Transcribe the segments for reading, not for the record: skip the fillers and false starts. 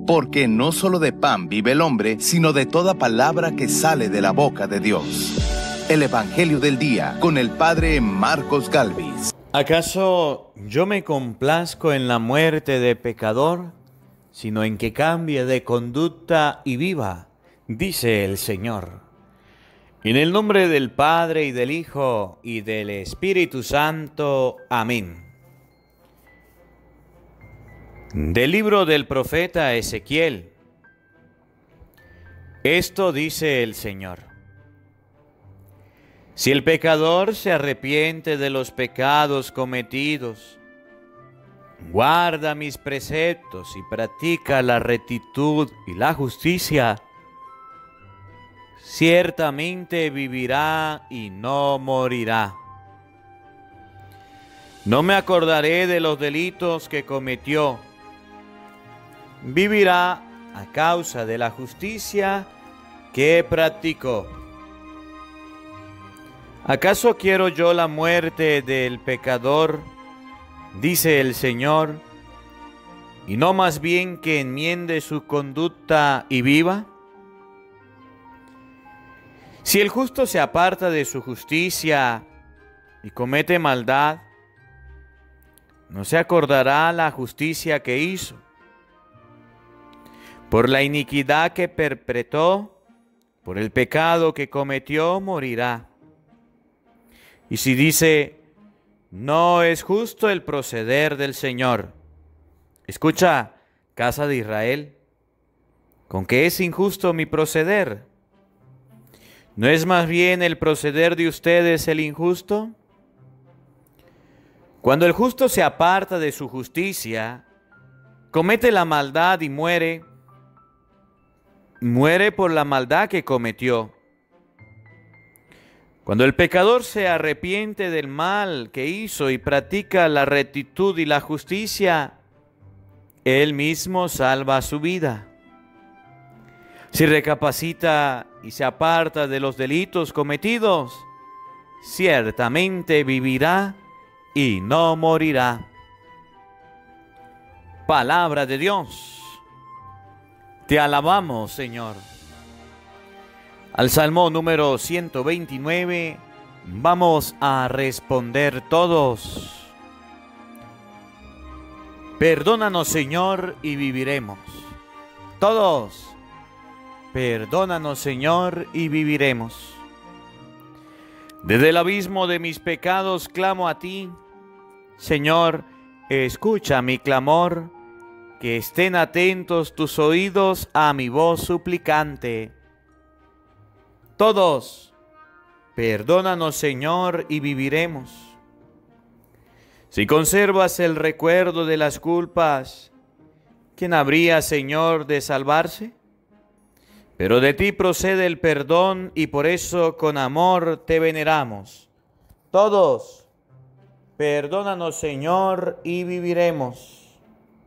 porque no solo de pan vive el hombre, sino de toda palabra que sale de la boca de Dios. El Evangelio del Día, con el Padre Marcos Galvis. ¿Acaso yo me complazco en la muerte de pecador, sino en que cambie de conducta y viva? Dice el Señor. En el nombre del Padre, y del Hijo, y del Espíritu Santo. Amén. Del libro del profeta Ezequiel. Esto dice el Señor. Si el pecador se arrepiente de los pecados cometidos, guarda mis preceptos y practica la rectitud y la justicia, ciertamente vivirá y no morirá. No me acordaré de los delitos que cometió. Vivirá a causa de la justicia que practicó. ¿Acaso quiero yo la muerte del pecador? Dice el Señor, y no más bien que enmiende su conducta y viva. Si el justo se aparta de su justicia y comete maldad, no se acordará la justicia que hizo. Por la iniquidad que perpetró, por el pecado que cometió, morirá. Y si dice, no es justo el proceder del Señor. Escucha, casa de Israel, ¿con qué es injusto mi proceder? ¿No es más bien el proceder de ustedes el injusto? Cuando el justo se aparta de su justicia, comete la maldad y muere por la maldad que cometió. Cuando el pecador se arrepiente del mal que hizo y practica la rectitud y la justicia, él mismo salva su vida. Si recapacita y se aparta de los delitos cometidos, ciertamente vivirá y no morirá. Palabra de Dios. Te alabamos, Señor. Al Salmo número 129 vamos a responder todos. Perdónanos, Señor, y viviremos. Todos. Perdónanos, Señor, y viviremos. Desde el abismo de mis pecados clamo a ti. Señor, escucha mi clamor, que estén atentos tus oídos a mi voz suplicante. Todos, perdónanos, Señor, y viviremos. Si conservas el recuerdo de las culpas, ¿quién habría, Señor, de salvarse? Pero de ti procede el perdón y por eso con amor te veneramos. Todos, perdónanos, Señor, y viviremos.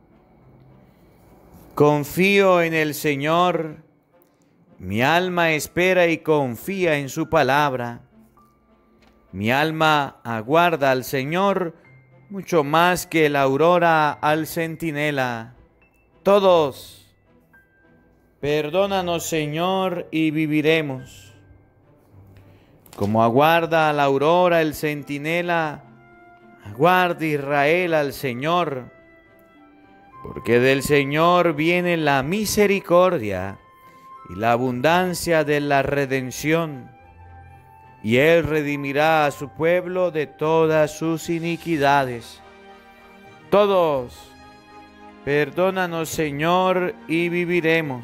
Confío en el Señor. Mi alma espera y confía en su palabra. Mi alma aguarda al Señor mucho más que la aurora al centinela. Todos, perdónanos, Señor, y viviremos. Como aguarda a la aurora el centinela, aguarda Israel al Señor, porque del Señor viene la misericordia y la abundancia de la redención, y Él redimirá a su pueblo de todas sus iniquidades. Todos, perdónanos, Señor, y viviremos.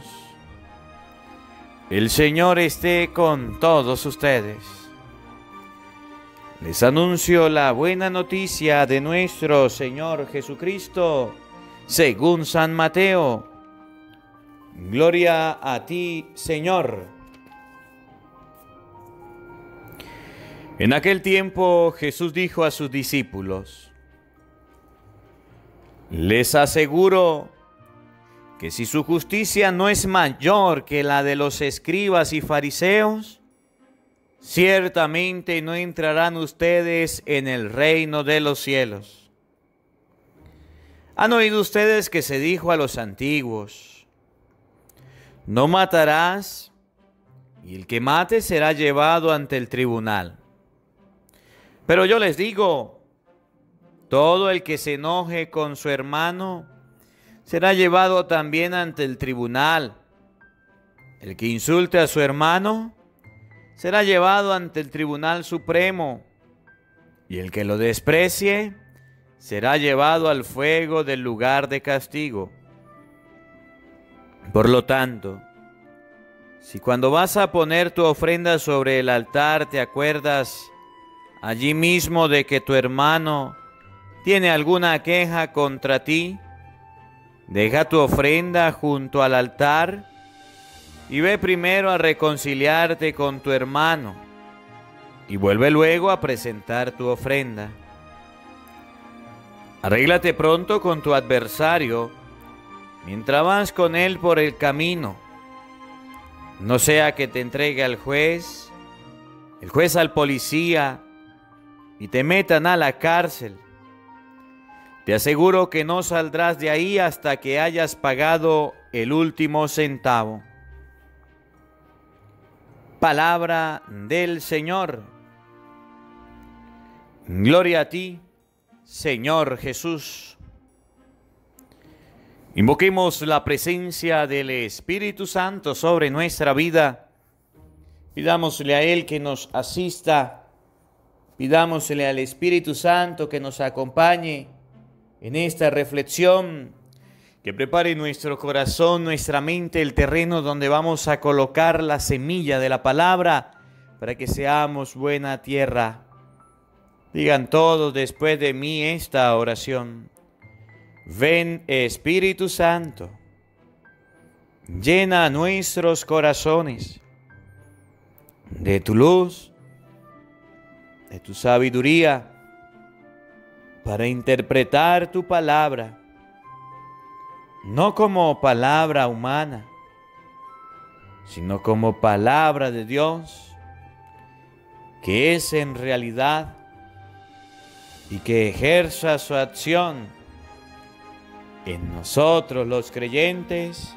El Señor esté con todos ustedes. Les anuncio la buena noticia de nuestro Señor Jesucristo, según San Mateo. Gloria a ti, Señor. En aquel tiempo Jesús dijo a sus discípulos: les aseguro que si su justicia no es mayor que la de los escribas y fariseos, ciertamente no entrarán ustedes en el reino de los cielos. Han oído ustedes que se dijo a los antiguos: no matarás, y el que mate será llevado ante el tribunal. Pero yo les digo, todo el que se enoje con su hermano será llevado también ante el tribunal. El que insulte a su hermano será llevado ante el Tribunal Supremo, y el que lo desprecie será llevado al fuego del lugar de castigo. Por lo tanto, si cuando vas a poner tu ofrenda sobre el altar te acuerdas allí mismo de que tu hermano tiene alguna queja contra ti, deja tu ofrenda junto al altar y ve primero a reconciliarte con tu hermano y vuelve luego a presentar tu ofrenda. Arréglate pronto con tu adversario mientras vas con él por el camino. No sea que te entregue al juez, el juez al policía y te metan a la cárcel. Te aseguro que no saldrás de ahí hasta que hayas pagado el último centavo. Palabra del Señor. Gloria a ti, Señor Jesús. Invoquemos la presencia del Espíritu Santo sobre nuestra vida. Pidámosle a Él que nos asista. Pidámosle al Espíritu Santo que nos acompañe en esta reflexión, que prepare nuestro corazón, nuestra mente, el terreno donde vamos a colocar la semilla de la palabra para que seamos buena tierra. Digan todos después de mí esta oración. Ven, Espíritu Santo, llena nuestros corazones de tu luz, de tu sabiduría, para interpretar tu palabra, no como palabra humana, sino como palabra de Dios, que es en realidad y que ejerza su acción en nosotros los creyentes.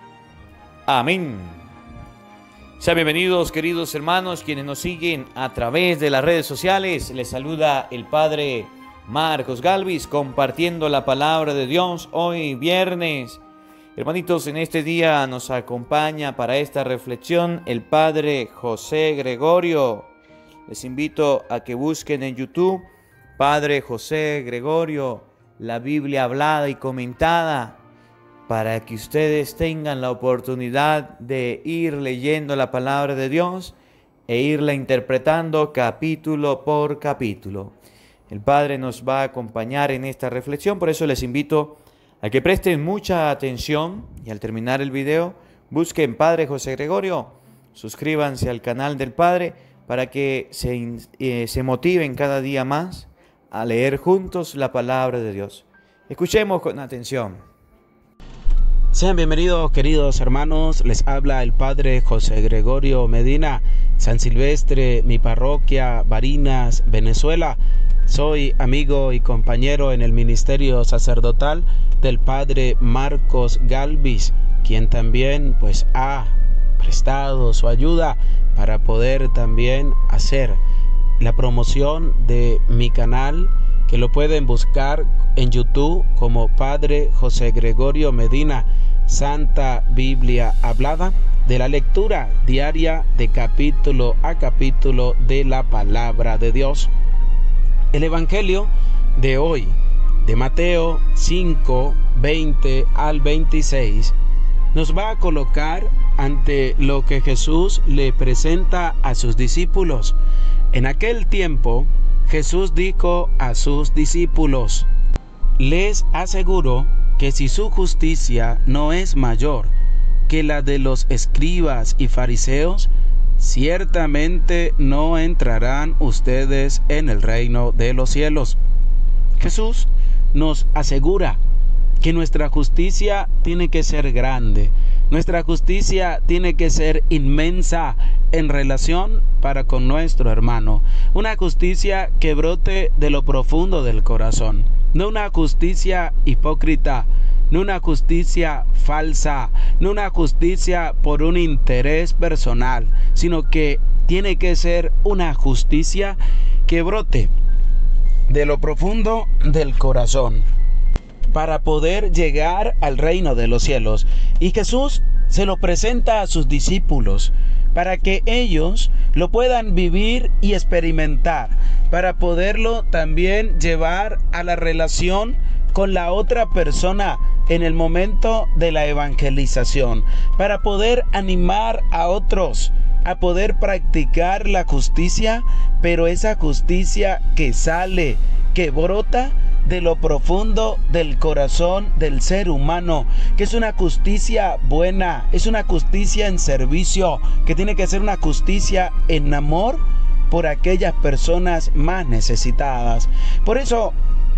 Amén. Sean bienvenidos, queridos hermanos, quienes nos siguen a través de las redes sociales. Les saluda el Padre Marcos Galvis, compartiendo la palabra de Dios hoy viernes. Hermanitos, en este día nos acompaña para esta reflexión el Padre José Gregorio. Les invito a que busquen en YouTube Padre José Gregorio, la Biblia hablada y comentada, para que ustedes tengan la oportunidad de ir leyendo la palabra de Dios e irla interpretando capítulo por capítulo. El Padre nos va a acompañar en esta reflexión, por eso les invito a que presten mucha atención y al terminar el video busquen Padre José Gregorio, suscríbanse al canal del Padre para que se motiven cada día más a leer juntos la palabra de Dios. Escuchemos con atención. Sean bienvenidos, queridos hermanos, les habla el Padre José Gregorio Medina, San Silvestre, mi parroquia, Barinas, Venezuela. Soy amigo y compañero en el ministerio sacerdotal del Padre Marcos Galvis, quien también ha prestado su ayuda para poder también hacer la promoción de mi canal, que lo pueden buscar en YouTube como Padre José Gregorio Medina, Santa Biblia Hablada, de la lectura diaria de capítulo a capítulo de la palabra de Dios. El Evangelio de hoy, de Mateo 5, 20 al 26, nos va a colocar ante lo que Jesús le presenta a sus discípulos. En aquel tiempo, Jesús dijo a sus discípulos: les aseguro que si su justicia no es mayor que la de los escribas y fariseos, ciertamente no entrarán ustedes en el reino de los cielos. Jesús nos asegura que nuestra justicia tiene que ser grande, nuestra justicia tiene que ser inmensa en relación para con nuestro hermano, una justicia que brote de lo profundo del corazón, no una justicia hipócrita no una justicia falsa, no una justicia por un interés personal, sino que tiene que ser una justicia que brote de lo profundo del corazón para poder llegar al reino de los cielos. Y Jesús se lo presenta a sus discípulos para que ellos lo puedan vivir y experimentar, para poderlo también llevar a la relación con la otra persona en el momento de la evangelización, para poder animar a otros a poder practicar la justicia, pero esa justicia que sale, que brota de lo profundo del corazón del ser humano, que es una justicia buena, es una justicia en servicio, que tiene que ser una justicia en amor por aquellas personas más necesitadas. Por eso,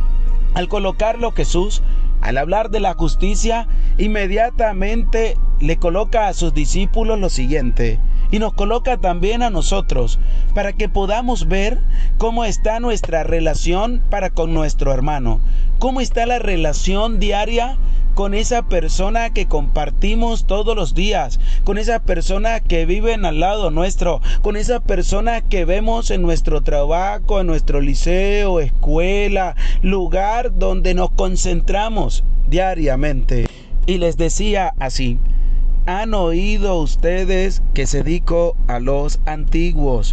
al colocarlo Jesús, al hablar de la justicia, inmediatamente le coloca a sus discípulos lo siguiente, y nos coloca también a nosotros, para que podamos ver cómo está nuestra relación para con nuestro hermano, cómo está la relación diaria con esa persona que compartimos todos los días, con esa persona que vive al lado nuestro, con esa persona que vemos en nuestro trabajo, en nuestro liceo, escuela, lugar donde nos concentramos diariamente. Y les decía así: ¿han oído ustedes que se dijo a los antiguos: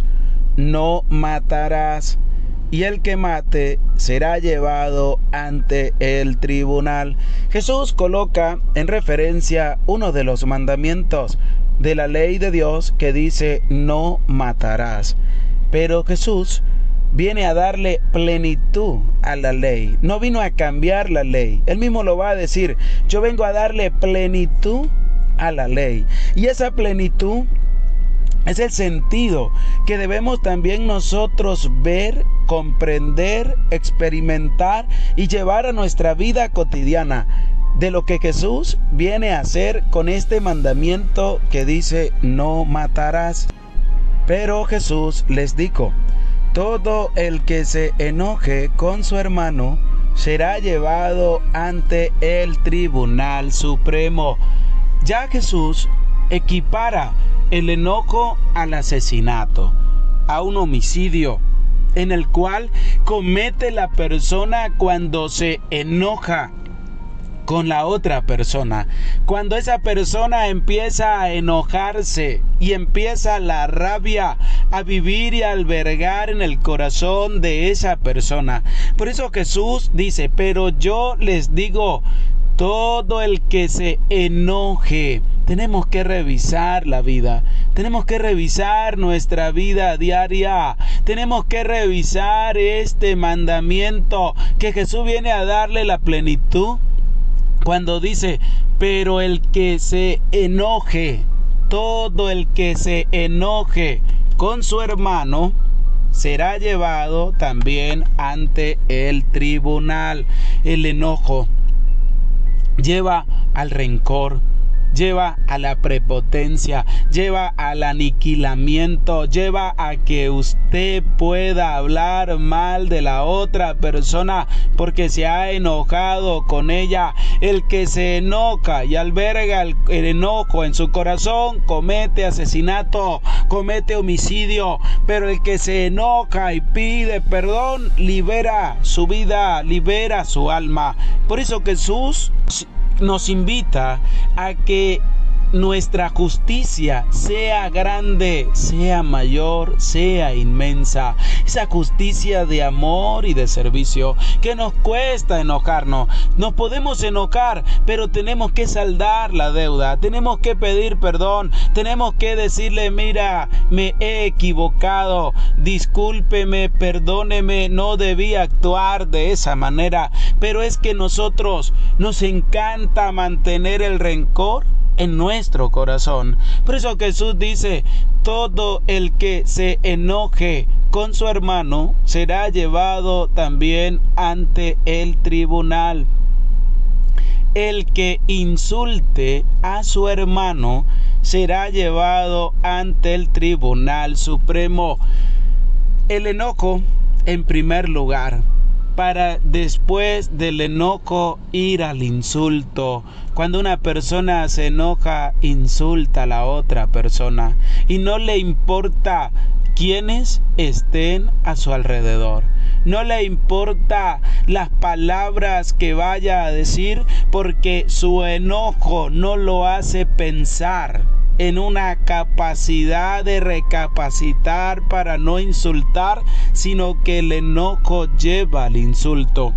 no matarás, y el que mate será llevado ante el tribunal? Jesús coloca en referencia uno de los mandamientos de la ley de Dios que dice: no matarás. Pero Jesús viene a darle plenitud a la ley, no vino a cambiar la ley. Él mismo lo va a decir: yo vengo a darle plenitud a la ley. Y esa plenitud es el sentido que debemos también nosotros ver, comprender, experimentar y llevar a nuestra vida cotidiana, de lo que Jesús viene a hacer con este mandamiento que dice: no matarás. Pero Jesús les dijo: todo el que se enoje con su hermano será llevado ante el Tribunal Supremo. Ya Jesús equipara el enojo al asesinato, a un homicidio, en el cual comete la persona cuando se enoja con la otra persona. Cuando esa persona empieza a enojarse y empieza la rabia a vivir y a albergar en el corazón de esa persona. Por eso Jesús dice: pero yo les digo, todo el que se enoje. Tenemos que revisar la vida, tenemos que revisar nuestra vida diaria, tenemos que revisar este mandamiento que Jesús viene a darle la plenitud cuando dice: pero el que se enoje, todo el que se enoje con su hermano será llevado también ante el tribunal. El enojo lleva al rencor, lleva a la prepotencia, lleva al aniquilamiento, lleva a que usted pueda hablar mal de la otra persona porque se ha enojado con ella. El que se enoja y alberga el enojo en su corazón comete asesinato, comete homicidio, pero el que se enoja y pide perdón libera su vida, libera su alma. Por eso Jesús nos invita a que nuestra justicia sea grande, sea mayor, sea inmensa. Esa justicia de amor y de servicio que nos cuesta enojarnos. Nos podemos enojar, pero tenemos que saldar la deuda. Tenemos que pedir perdón. Tenemos que decirle: mira, me he equivocado. Discúlpeme, perdóneme, no debí actuar de esa manera. Pero es que nosotros nos encanta mantener el rencor en nuestro corazón. Por eso Jesús dice: todo el que se enoje con su hermano será llevado también ante el tribunal. El que insulte a su hermano será llevado ante el Tribunal Supremo. El enojo, en primer lugar, para después del enojo ir al insulto. Cuando una persona se enoja, insulta a la otra persona y no le importa quienes estén a su alrededor. No le importa las palabras que vaya a decir, porque su enojo no lo hace pensar en una capacidad de recapacitar para no insultar, sino que el enojo lleva al insulto.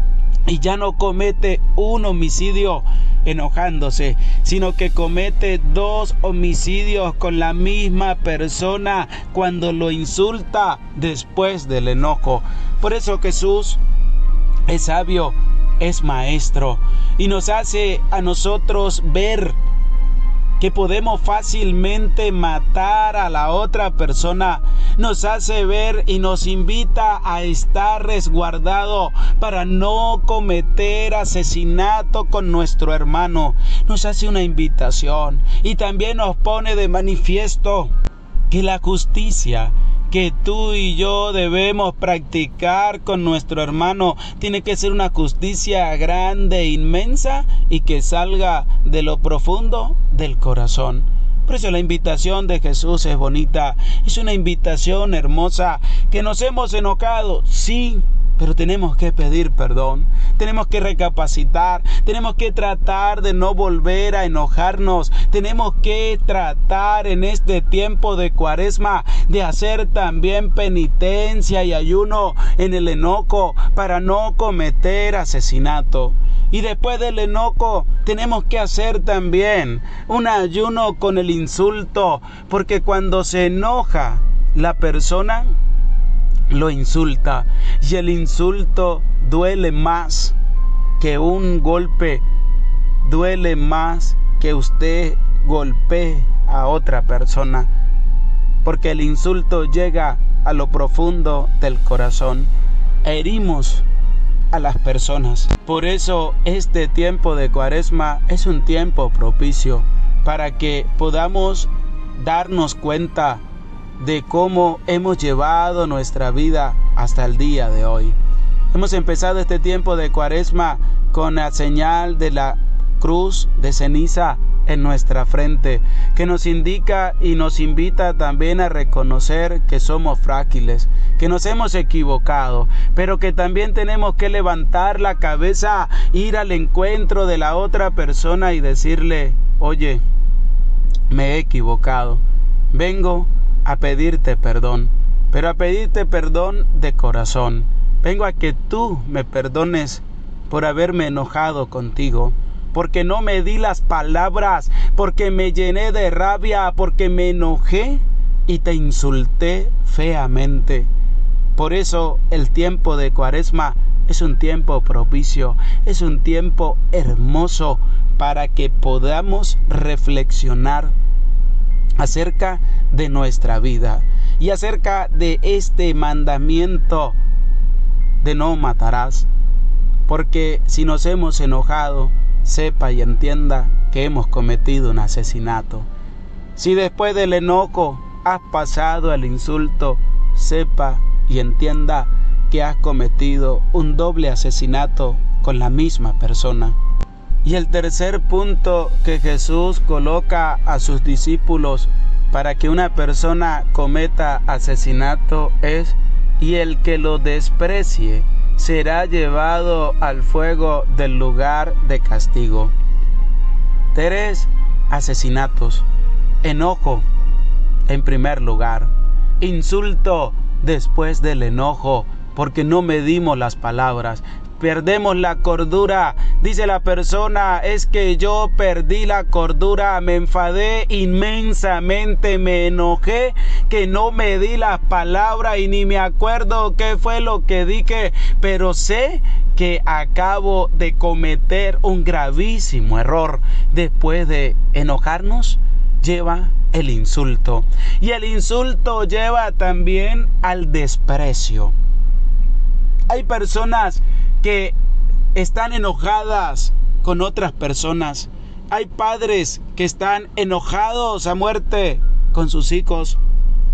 Y ya no comete un homicidio enojándose, sino que comete 2 homicidios con la misma persona cuando lo insulta después del enojo. Por eso Jesús es sabio, es maestro y nos hace a nosotros ver que podemos fácilmente matar a la otra persona. Nos hace ver y nos invita a estar resguardado para no cometer asesinato con nuestro hermano. Nos hace una invitación y también nos pone de manifiesto que la justicia que tú y yo debemos practicar con nuestro hermano tiene que ser una justicia grande, inmensa y que salga de lo profundo del corazón. Por eso la invitación de Jesús es bonita, es una invitación hermosa. Que nos hemos enojado, sí, pero tenemos que pedir perdón, tenemos que recapacitar, tenemos que tratar de no volver a enojarnos, tenemos que tratar en este tiempo de Cuaresma de hacer también penitencia y ayuno en el enojo para no cometer asesinato. Y después del enojo tenemos que hacer también un ayuno con el insulto, porque cuando se enoja la persona, lo insulta, y el insulto duele más que un golpe, duele más que usted golpee a otra persona, porque el insulto llega a lo profundo del corazón, herimos a las personas. Por eso este tiempo de Cuaresma es un tiempo propicio para que podamos darnos cuenta de cómo hemos llevado nuestra vida hasta el día de hoy. Hemos empezado este tiempo de Cuaresma con la señal de la cruz de ceniza en nuestra frente, que nos indica y nos invita también a reconocer que somos frágiles, que nos hemos equivocado, pero que también tenemos que levantar la cabeza, ir al encuentro de la otra persona y decirle: oye, me he equivocado, vengo a pedirte perdón, pero a pedirte perdón de corazón. Vengo a que tú me perdones por haberme enojado contigo, porque no me di las palabras, porque me llené de rabia, porque me enojé y te insulté feamente. Por eso el tiempo de Cuaresma es un tiempo propicio, es un tiempo hermoso para que podamos reflexionar acerca de nuestra vida y acerca de este mandamiento de no matarás, porque si nos hemos enojado, sepa y entienda que hemos cometido un asesinato. Si después del enojo has pasado al insulto, sepa y entienda que has cometido un doble asesinato con la misma persona. Y el tercer punto que Jesús coloca a sus discípulos para que una persona cometa asesinato es: y el que lo desprecie será llevado al fuego del lugar de castigo. 3 asesinatos. Enojo en primer lugar. Insulto después del enojo, porque no medimos las palabras. Perdemos la cordura. Dice la persona: es que yo perdí la cordura, me enfadé inmensamente, me enojé, que no me di las palabras y ni me acuerdo qué fue lo que dije, pero sé que acabo de cometer un gravísimo error. Después de enojarnos, lleva el insulto. Y el insulto lleva también al desprecio. Hay personas que están enojadas con otras personas. Hay padres que están enojados a muerte con sus hijos.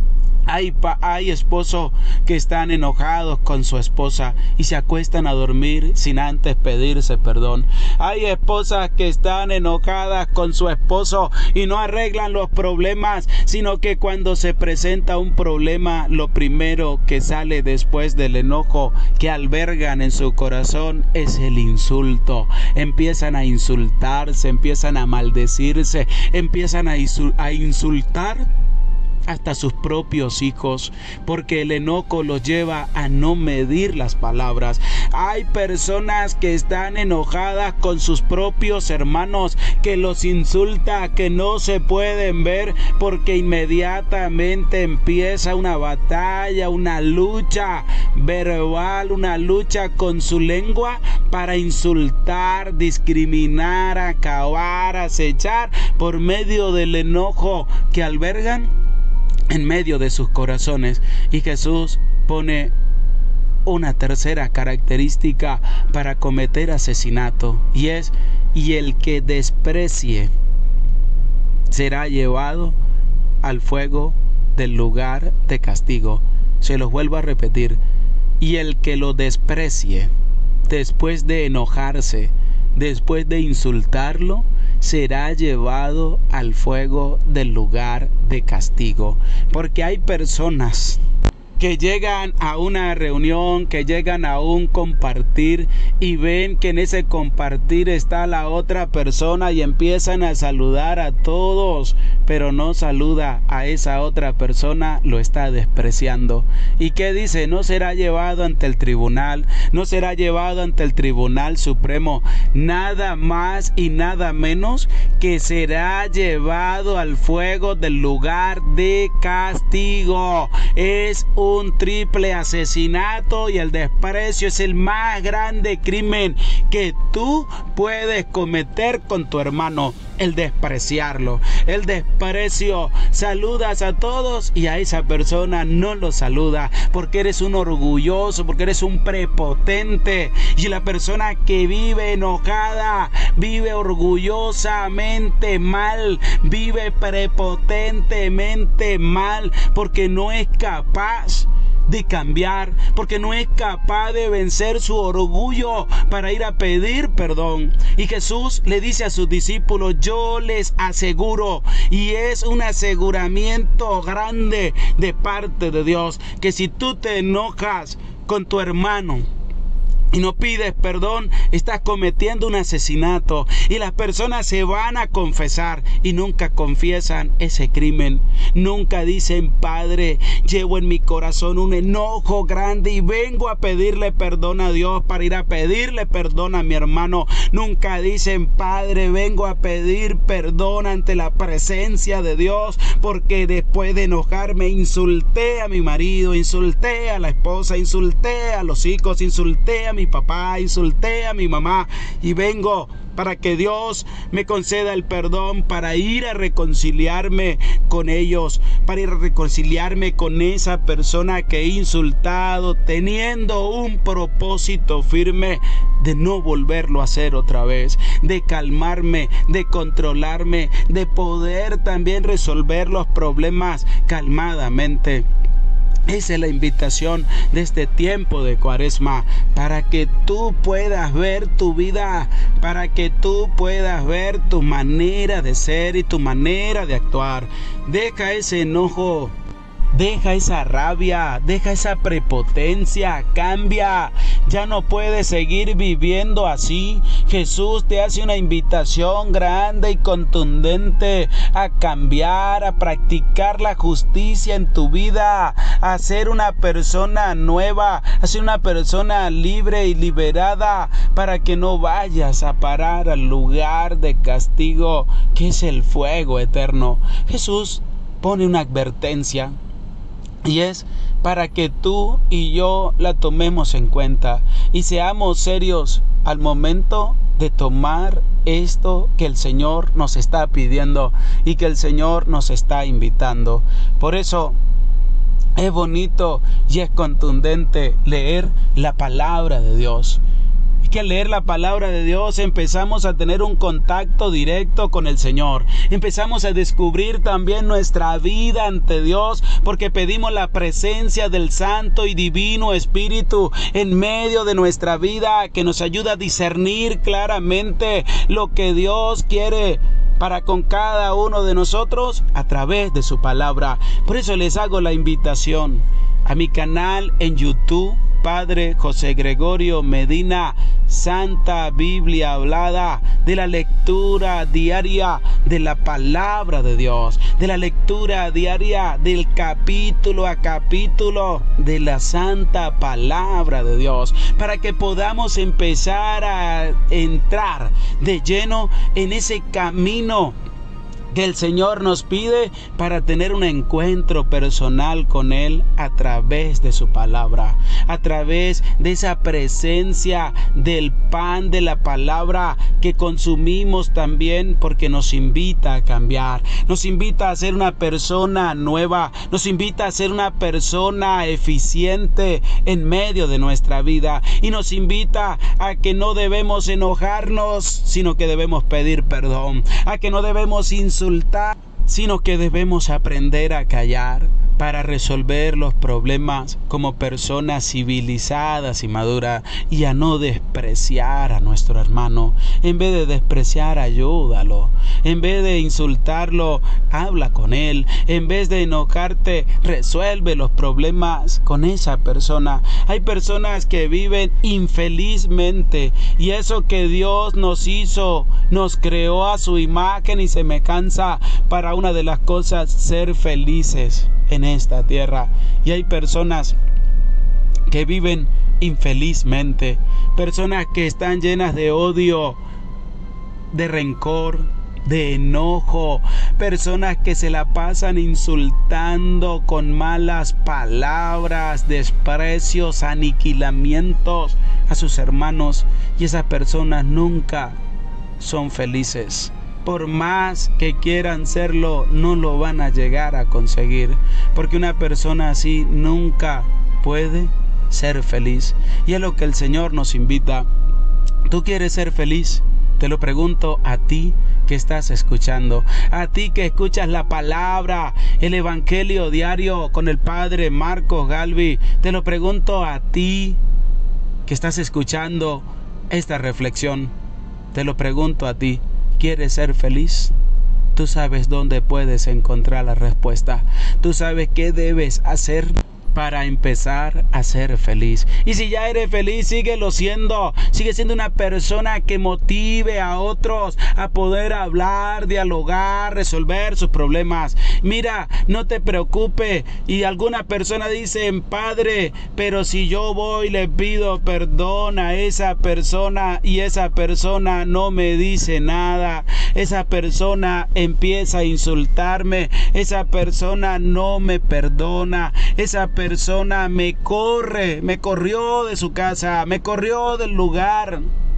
Hay esposos que están enojados con su esposa y se acuestan a dormir sin antes pedirse perdón. Hay esposas que están enojadas con su esposo y no arreglan los problemas, sino que cuando se presenta un problema, lo primero que sale después del enojo que albergan en su corazón es el insulto. Empiezan a insultarse, empiezan a maldecirse, empiezan a insultar hasta sus propios hijos, porque el enojo los lleva a no medir las palabras. Hay personas que están enojadas con sus propios hermanos, que los insulta, que no se pueden ver, porque inmediatamente empieza una batalla, una lucha verbal, una lucha con su lengua para insultar, discriminar, acabar, acechar por medio del enojo que albergan en medio de sus corazones. Y Jesús pone una tercera característica para cometer asesinato, y es: y el que desprecie será llevado al fuego del lugar de castigo. Se los vuelvo a repetir: y el que lo desprecie, después de enojarse, después de insultarlo, será llevado al fuego del lugar de castigo. Porque hay personas que llegan a una reunión, que llegan a un compartir y ven que en ese compartir está la otra persona y empiezan a saludar a todos, pero no saluda a esa otra persona, lo está despreciando. ¿Y qué dice? No será llevado ante el tribunal, no será llevado ante el Tribunal Supremo, nada más y nada menos que será llevado al fuego del lugar de castigo. Es un triple asesinato, y el desprecio es el más grande crimen que tú puedes cometer con tu hermano: el despreciarlo, el desprecio. Saludas a todos y a esa persona no lo saluda, porque eres un orgulloso, porque eres un prepotente. Y la persona que vive enojada, vive orgullosamente mal, vive prepotentemente mal, porque no es capaz de cambiar, porque no es capaz de vencer su orgullo para ir a pedir perdón. Y Jesús le dice a sus discípulos: yo les aseguro, y es un aseguramiento grande de parte de Dios, que si tú te enojas con tu hermano y no pides perdón, estás cometiendo un asesinato. Y las personas se van a confesar y nunca confiesan ese crimen. Nunca dicen: Padre, llevo en mi corazón un enojo grande y vengo a pedirle perdón a Dios para ir a pedirle perdón a mi hermano. Nunca dicen: Padre, vengo a pedir perdón ante la presencia de Dios, porque después de enojarme insulté a mi marido, insulté a la esposa, insulté a los hijos, insulté a mi papá, insulté a mi mamá, y vengo para que Dios me conceda el perdón, para ir a reconciliarme con ellos, para ir a reconciliarme con esa persona que he insultado, teniendo un propósito firme de no volverlo a hacer otra vez, de calmarme, de controlarme, de poder también resolver los problemas calmadamente. Esa es la invitación de este tiempo de Cuaresma, para que tú puedas ver tu vida, para que tú puedas ver tu manera de ser y tu manera de actuar. Deja ese enojo, deja esa rabia, deja esa prepotencia, cambia. Ya no puedes seguir viviendo así. Jesús te hace una invitación grande y contundente a cambiar, a practicar la justicia en tu vida, a ser una persona nueva, a ser una persona libre y liberada, para que no vayas a parar al lugar de castigo, que es el fuego eterno. Jesús pone una advertencia, y es para que tú y yo la tomemos en cuenta y seamos serios al momento de tomar esto que el Señor nos está pidiendo y que el Señor nos está invitando. Por eso es bonito y es contundente leer la palabra de Dios. que al leer la palabra de Dios empezamos a tener un contacto directo con el Señor. Empezamos a descubrir también nuestra vida ante Dios, porque pedimos la presencia del Santo y Divino Espíritu en medio de nuestra vida, que nos ayuda a discernir claramente lo que Dios quiere para con cada uno de nosotros a través de su palabra. Por eso les hago la invitación a mi canal en YouTube, Padre José Gregorio Medina, Santa Biblia Hablada, de la lectura diaria de la palabra de Dios, de la lectura diaria del capítulo a capítulo de la santa palabra de Dios, para que podamos empezar a entrar de lleno en ese camino que el Señor nos pide para tener un encuentro personal con Él a través de su palabra, a través de esa presencia del pan de la palabra que consumimos también, porque nos invita a cambiar, nos invita a ser una persona nueva, nos invita a ser una persona eficiente en medio de nuestra vida, y nos invita a que no debemos enojarnos, sino que debemos pedir perdón, a que no debemos insultar, sino que debemos aprender a callar para resolver los problemas como personas civilizadas y maduras, y a no despreciar a nuestro hermano. En vez de despreciar, ayúdalo. En vez de insultarlo, habla con él. En vez de enojarte, resuelve los problemas con esa persona. Hay personas que viven infelizmente, y eso que Dios nos hizo, nos creó a su imagen y semejanza para una de las cosas, ser felices en esta tierra. Y hay personas que viven infelizmente, personas que están llenas de odio, de rencor, de enojo, personas que se la pasan insultando con malas palabras, desprecios, aniquilamientos a sus hermanos, y esas personas nunca son felices. Por más que quieran serlo, no lo van a llegar a conseguir, porque una persona así nunca puede ser feliz. Y es lo que el Señor nos invita. ¿Tú quieres ser feliz? Te lo pregunto a ti que estás escuchando, a ti que escuchas la palabra, el evangelio diario con el Padre Marcos Galvi. Te lo pregunto a ti que estás escuchando esta reflexión. Te lo pregunto a ti. ¿Quieres ser feliz? Tú sabes dónde puedes encontrar la respuesta. Tú sabes qué debes hacer para empezar a ser feliz. Y si ya eres feliz, síguelo siendo. Sigue siendo una persona que motive a otros a poder hablar, dialogar, resolver sus problemas. Mira, no te preocupes. Y alguna persona dice, Padre, pero si yo voy, le pido perdón a esa persona y esa persona no me dice nada. Esa persona empieza a insultarme. Esa persona no me perdona. Esa persona me corrió de su casa, me corrió del lugar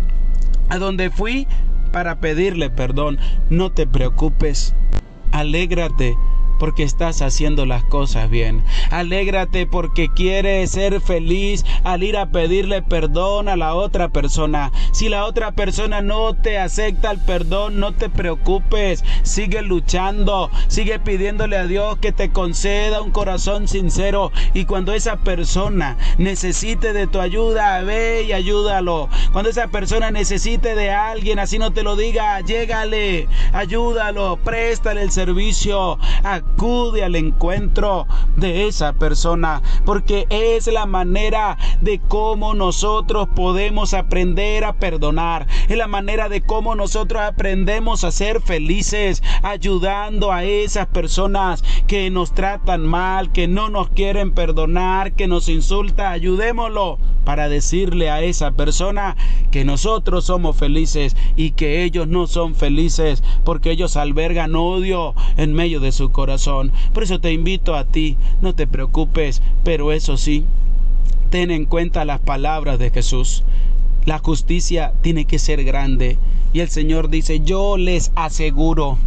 a donde fui para pedirle perdón. No te preocupes, alégrate porque estás haciendo las cosas bien. Alégrate porque quieres ser feliz al ir a pedirle perdón a la otra persona. Si la otra persona no te acepta el perdón, no te preocupes. Sigue luchando, sigue pidiéndole a Dios que te conceda un corazón sincero. Y cuando esa persona necesite de tu ayuda, ve y ayúdalo. Cuando esa persona necesite de alguien, así no te lo diga, llégale, ayúdalo, préstale el servicio. Acude al encuentro de esa persona, porque es la manera de cómo nosotros podemos aprender a perdonar. Es la manera de cómo nosotros aprendemos a ser felices, ayudando a esas personas que nos tratan mal, que no nos quieren perdonar, que nos insultan. Ayudémoslo para decirle a esa persona que nosotros somos felices y que ellos no son felices, porque ellos albergan odio en medio de su corazón. Por eso te invito a ti, no te preocupes, pero eso sí, ten en cuenta las palabras de Jesús. La justicia tiene que ser grande. Y el Señor dice, yo les aseguro.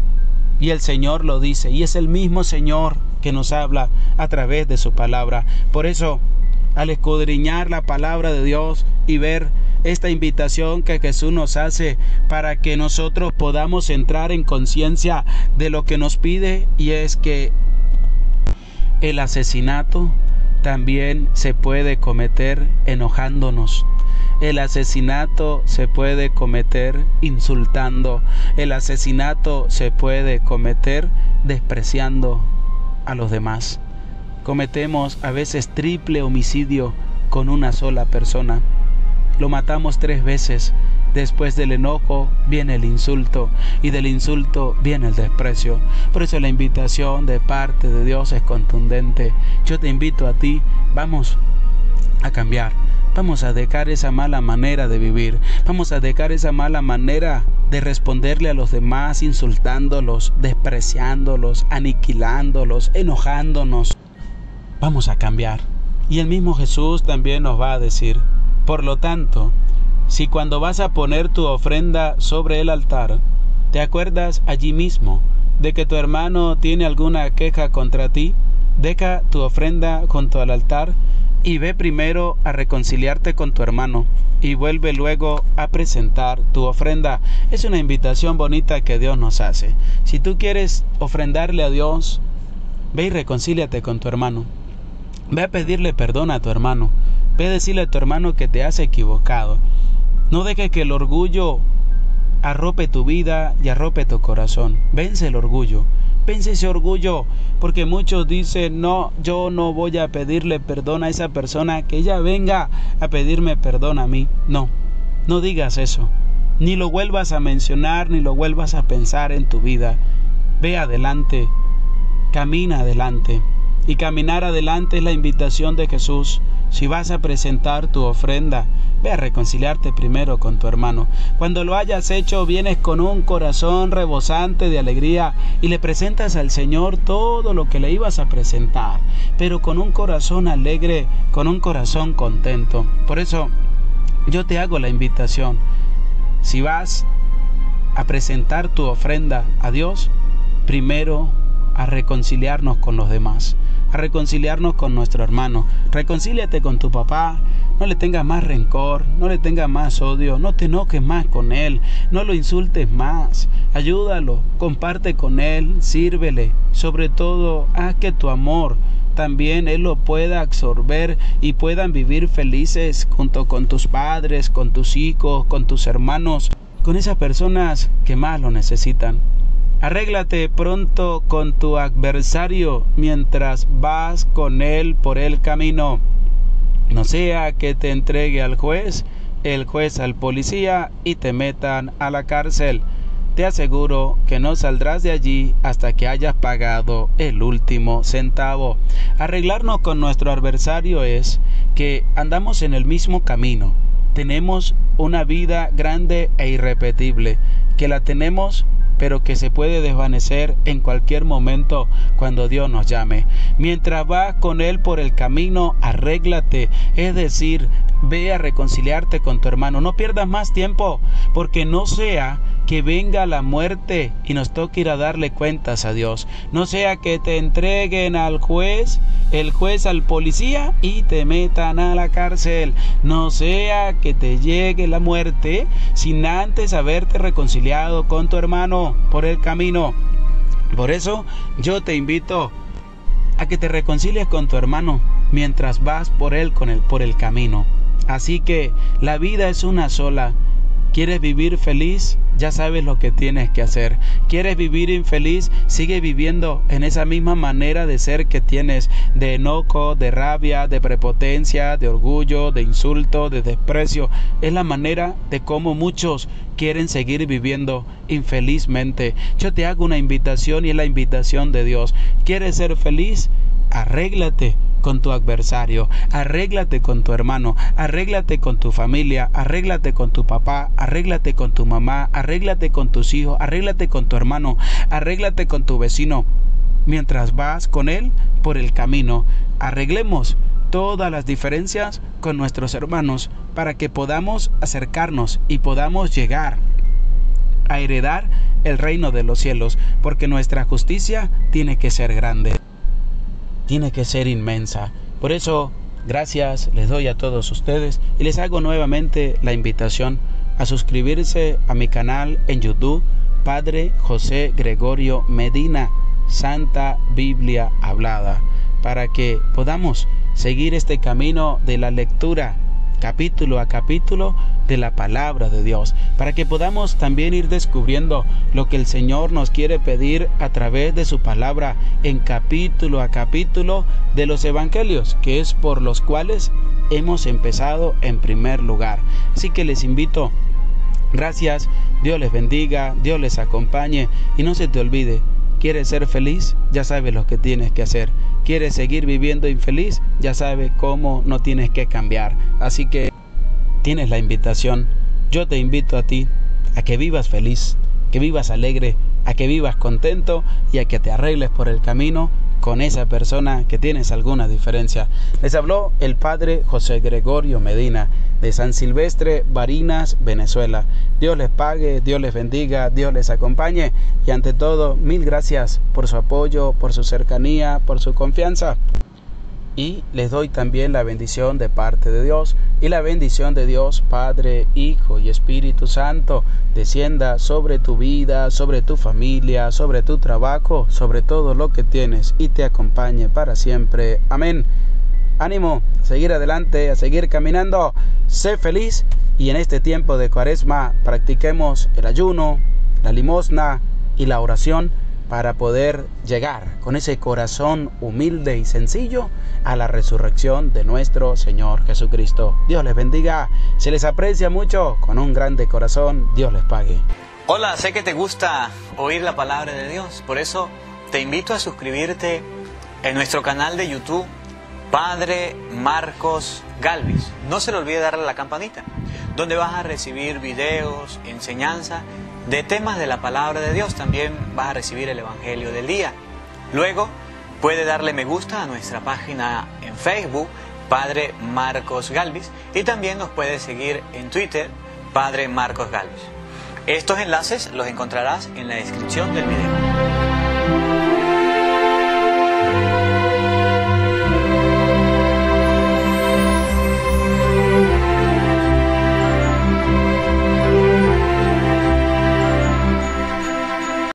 Y el Señor lo dice. Y es el mismo Señor que nos habla a través de su palabra. Por eso, al escudriñar la palabra de Dios y ver esta invitación que Jesús nos hace para que nosotros podamos entrar en conciencia de lo que nos pide, y es que el asesinato también se puede cometer enojándonos. El asesinato se puede cometer insultando. El asesinato se puede cometer despreciando a los demás. Cometemos a veces triple homicidio con una sola persona. Lo matamos 3 veces. Después del enojo viene el insulto, y del insulto viene el desprecio. Por eso la invitación de parte de Dios es contundente. Yo te invito a ti, vamos a cambiar. Vamos a dejar esa mala manera de vivir. Vamos a dejar esa mala manera de responderle a los demás insultándolos, despreciándolos, aniquilándolos, enojándonos. Vamos a cambiar. Y el mismo Jesús también nos va a decir: por lo tanto, si cuando vas a poner tu ofrenda sobre el altar, te acuerdas allí mismo de que tu hermano tiene alguna queja contra ti, deja tu ofrenda junto al altar y ve primero a reconciliarte con tu hermano, y vuelve luego a presentar tu ofrenda. Es una invitación bonita que Dios nos hace. Si tú quieres ofrendarle a Dios, ve y reconcíliate con tu hermano. Ve a pedirle perdón a tu hermano. Ve a decirle a tu hermano que te has equivocado. No dejes que el orgullo arrope tu vida y arrope tu corazón. Vence el orgullo. Vence ese orgullo, porque muchos dicen: no, yo no voy a pedirle perdón a esa persona, que ella venga a pedirme perdón a mí. No, no digas eso. Ni lo vuelvas a mencionar, ni lo vuelvas a pensar en tu vida. Ve adelante, camina adelante. Y caminar adelante es la invitación de Jesús. Si vas a presentar tu ofrenda, ve a reconciliarte primero con tu hermano. Cuando lo hayas hecho, vienes con un corazón rebosante de alegría y le presentas al Señor todo lo que le ibas a presentar, pero con un corazón alegre, con un corazón contento. Por eso yo te hago la invitación: si vas a presentar tu ofrenda a Dios, primero a reconciliarnos con los demás, a reconciliarnos con nuestro hermano. Reconcíliate con tu papá, no le tengas más rencor, no le tengas más odio, no te enojes más con él, no lo insultes más, ayúdalo, comparte con él, sírvele. Sobre todo, haz que tu amor también él lo pueda absorber y puedan vivir felices junto con tus padres, con tus hijos, con tus hermanos, con esas personas que más lo necesitan. Arréglate pronto con tu adversario mientras vas con él por el camino. No sea que te entregue al juez, el juez al policía y te metan a la cárcel. Te aseguro que no saldrás de allí hasta que hayas pagado el último centavo. Arreglarnos con nuestro adversario es que andamos en el mismo camino. Tenemos una vida grande e irrepetible, que la tenemos pero que se puede desvanecer en cualquier momento cuando Dios nos llame. Mientras vas con Él por el camino, arréglate, es decir, ve a reconciliarte con tu hermano. No pierdas más tiempo, porque no sea que venga la muerte y nos toque ir a darle cuentas a Dios. No sea que te entreguen al juez, el juez al policía y te metan a la cárcel. No sea que te llegue la muerte sin antes haberte reconciliado con tu hermano por el camino. Por eso yo te invito a que te reconcilies con tu hermano mientras vas por él por el camino. Así que la vida es una sola. ¿Quieres vivir feliz? Ya sabes lo que tienes que hacer. ¿Quieres vivir infeliz? Sigue viviendo en esa misma manera de ser que tienes, de enojo, de rabia, de prepotencia, de orgullo, de insulto, de desprecio. Es la manera de cómo muchos quieren seguir viviendo infelizmente. Yo te hago una invitación y es la invitación de Dios. ¿Quieres ser feliz? Arréglate con tu adversario, arréglate con tu hermano, arréglate con tu familia, arréglate con tu papá, arréglate con tu mamá, arréglate con tus hijos, arréglate con tu hermano, arréglate con tu vecino. Mientras vas con él por el camino, arreglemos todas las diferencias con nuestros hermanos para que podamos acercarnos y podamos llegar a heredar el reino de los cielos, porque nuestra justicia tiene que ser grande, tiene que ser inmensa. Por eso Gracias les doy a todos ustedes y les hago nuevamente la invitación a suscribirse a mi canal en YouTube, Padre José Gregorio Medina, Santa Biblia Hablada, para que podamos seguir este camino de la lectura, capítulo a capítulo, de la palabra de Dios, para que podamos también ir descubriendo lo que el Señor nos quiere pedir a través de su palabra en capítulo a capítulo de los evangelios, que es por los cuales hemos empezado en primer lugar. Así que les invito. Gracias, Dios les bendiga, Dios les acompañe y no se te olvide, ¿quieres ser feliz? Ya sabes lo que tienes que hacer. ¿Quieres seguir viviendo infeliz? Ya sabes cómo no tienes que cambiar. Así que tienes la invitación. Yo te invito a ti a que vivas feliz, que vivas alegre, a que vivas contento y a que te arregles por el camino con esa persona que tienes alguna diferencia. Les habló el Padre José Gregorio Medina de San Silvestre, Barinas, Venezuela. Dios les pague, Dios les bendiga, Dios les acompañe y ante todo, mil gracias por su apoyo, por su cercanía, por su confianza. Y les doy también la bendición de parte de Dios, y la bendición de Dios Padre, Hijo y Espíritu Santo descienda sobre tu vida, sobre tu familia, sobre tu trabajo, sobre todo lo que tienes y te acompañe para siempre. Amén. Ánimo, a seguir adelante, a seguir caminando. Sé feliz y en este tiempo de Cuaresma practiquemos el ayuno, la limosna y la oración para poder llegar con ese corazón humilde y sencillo a la resurrección de nuestro Señor Jesucristo. Dios les bendiga, se les aprecia mucho, con un grande corazón, Dios les pague. Hola, sé que te gusta oír la palabra de Dios, por eso te invito a suscribirte en nuestro canal de YouTube, Padre Marcos Galvis. No se le olvide darle a la campanita, donde vas a recibir videos, enseñanza de temas de la palabra de Dios. También vas a recibir el Evangelio del día. Luego puede darle me gusta a nuestra página en Facebook, Padre Marcos Galvis, y también nos puede seguir en Twitter, Padre Marcos Galvis. Estos enlaces los encontrarás en la descripción del video.